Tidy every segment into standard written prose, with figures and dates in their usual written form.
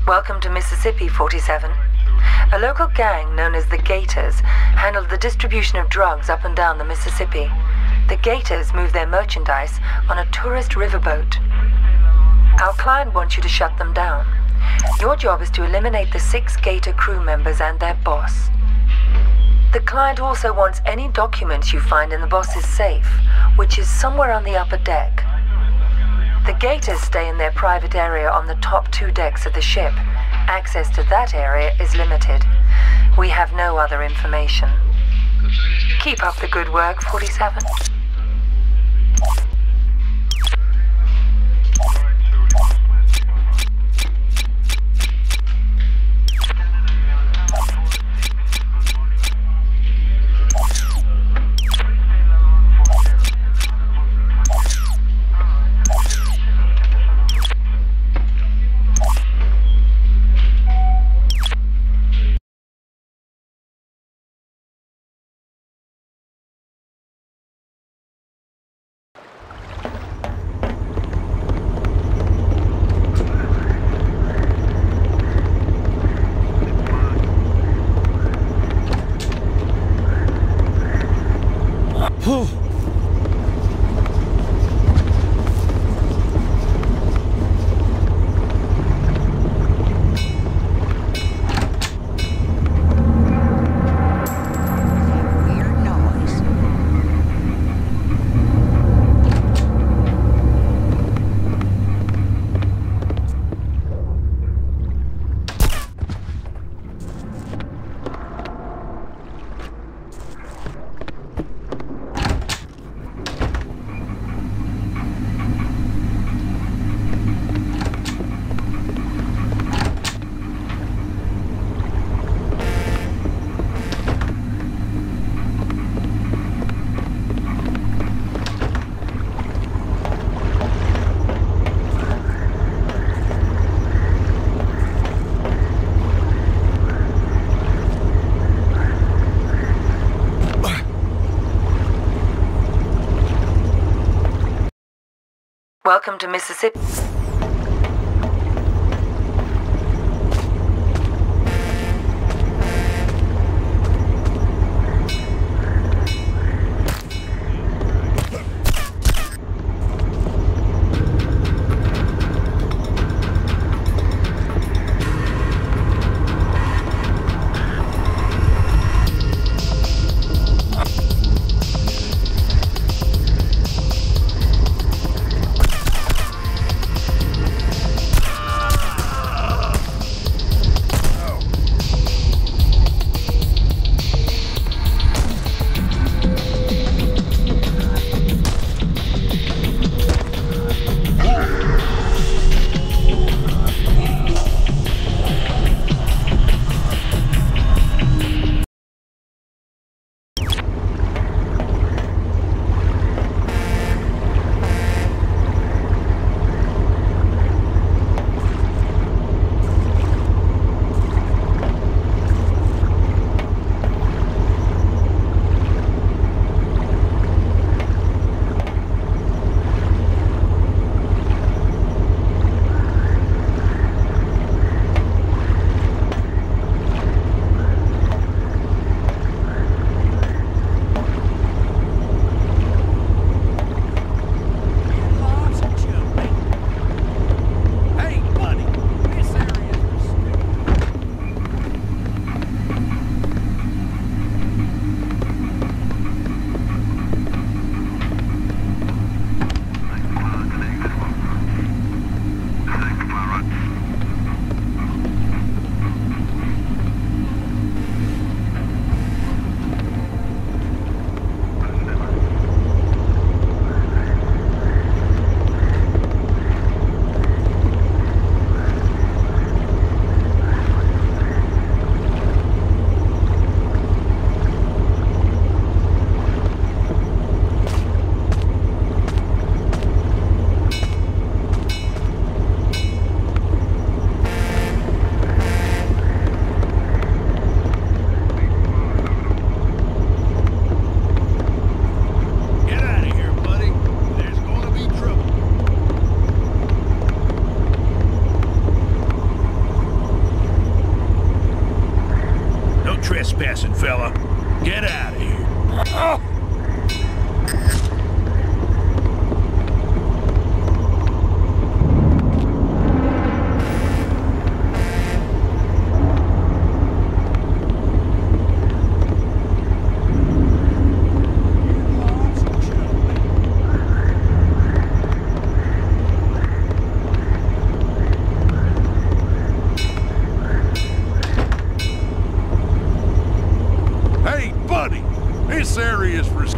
Welcome to Mississippi, 47. A local gang known as the Gators handled the distribution of drugs up and down the Mississippi. The Gators move their merchandise on a tourist riverboat. Our client wants you to shut them down. Your job is to eliminate the 6 Gator crew members and their boss. The client also wants any documents you find in the boss's safe, which is somewhere on the upper deck. The Gators stay in their private area on the top 2 decks of the ship. Access to that area is limited. We have no other information. Keep up the good work, 47. Welcome to Mississippi. trespassing, fella. Get out of here. This area is for...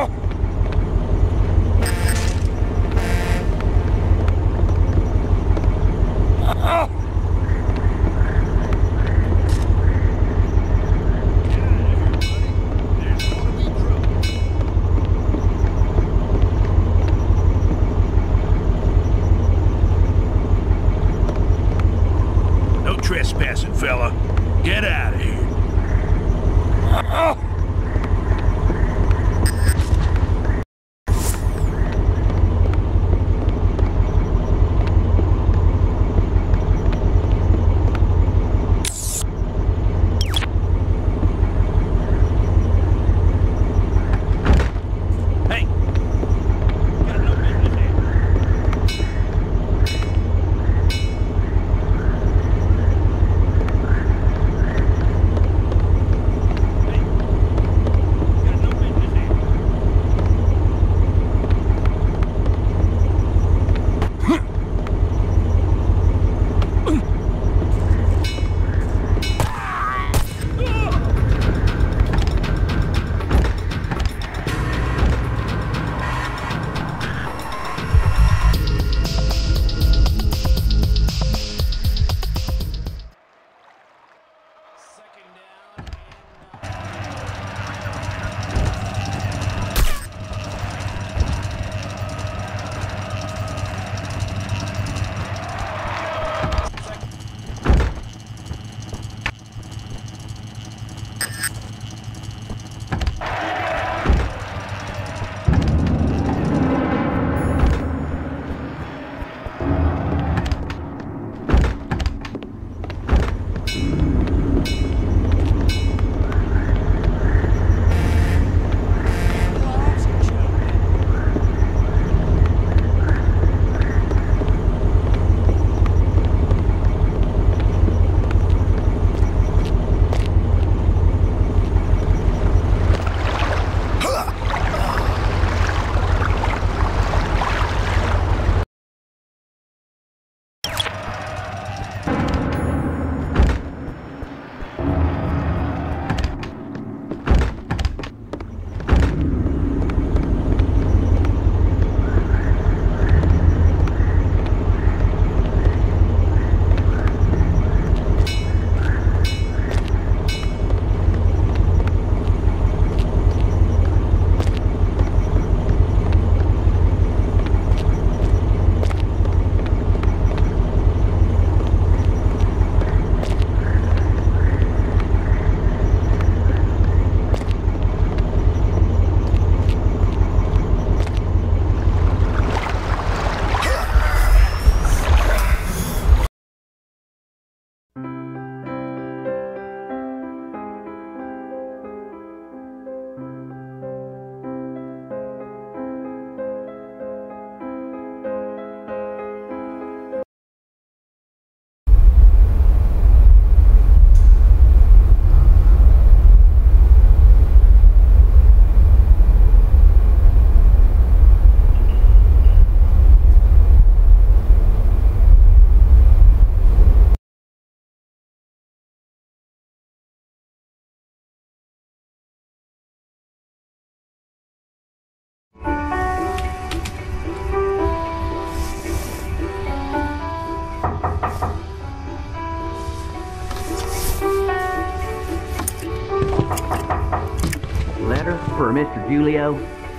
No trespassing, fella. Get out of here. Letter for Mr. Julio.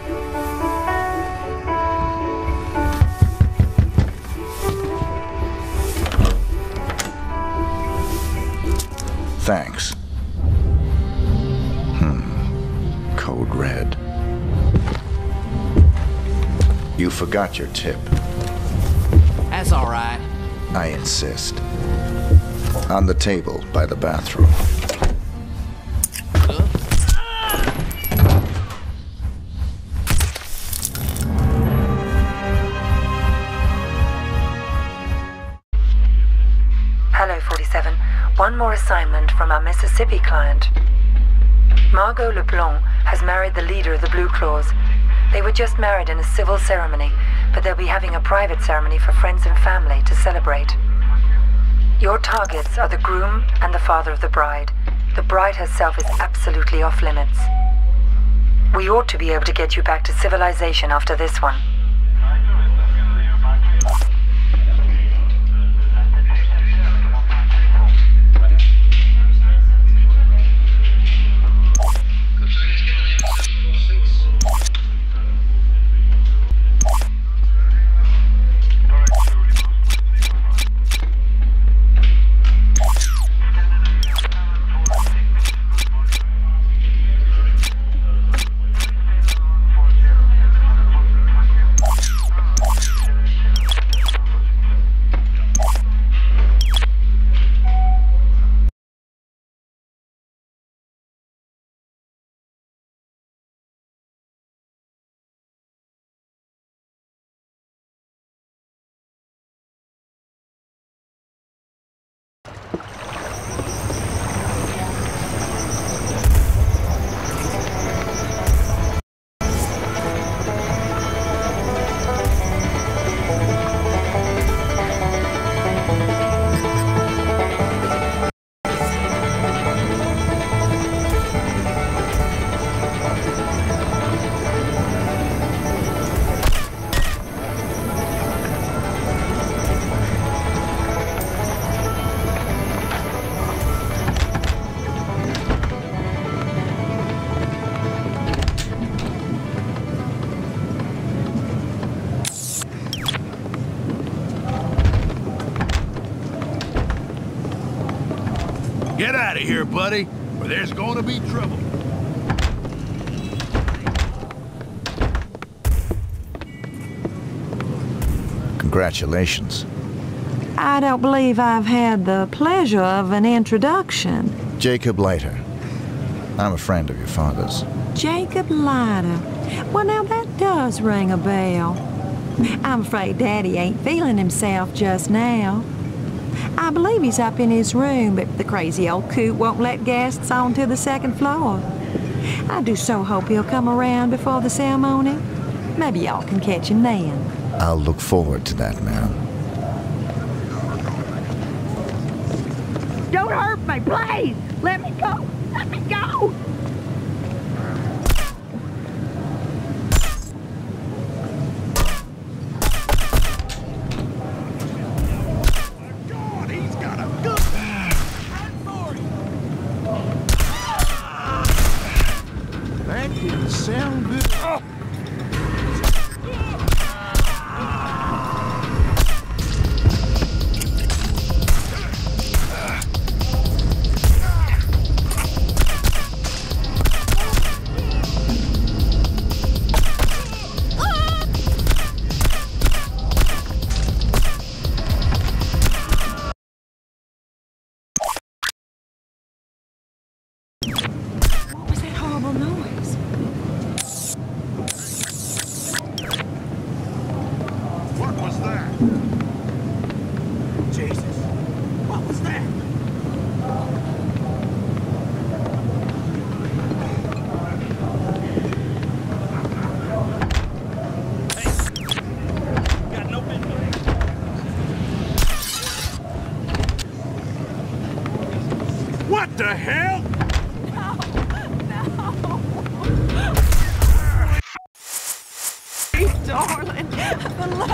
Thanks. Code red. You forgot your tip. That's all right. I insist. On the table by the bathroom. Hello, 47. One more assignment from our Mississippi client. Margot LeBlanc has married the leader of the Blue Claws. They were just married in a civil ceremony, but they'll be having a private ceremony for friends and family to celebrate. Your targets are the groom and the father of the bride. The bride herself is absolutely off limits. We ought to be able to get you back to civilization after this one. Get out of here, buddy, or there's going to be trouble. Congratulations. I don't believe I've had the pleasure of an introduction. Jacob Leiter. I'm a friend of your father's. Jacob Leiter. Well, now that does ring a bell. I'm afraid Daddy ain't feeling himself just now. I believe he's up in his room, but the crazy old coot won't let guests onto the second floor. I do so hope he'll come around before the ceremony. Maybe y'all can catch him then. I'll look forward to that, ma'am. Don't hurt me, please! Let me go! Let me go! Sound good. Oh. What was that horrible noise? What was that? Jesus. What was that? Hey. Got no business. What the hell? Darling, for the